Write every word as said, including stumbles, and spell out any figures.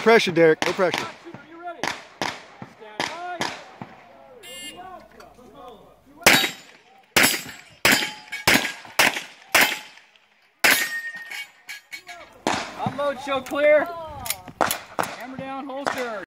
pressure, Derek. No pressure. Unload, show clear. Hammer down, holster.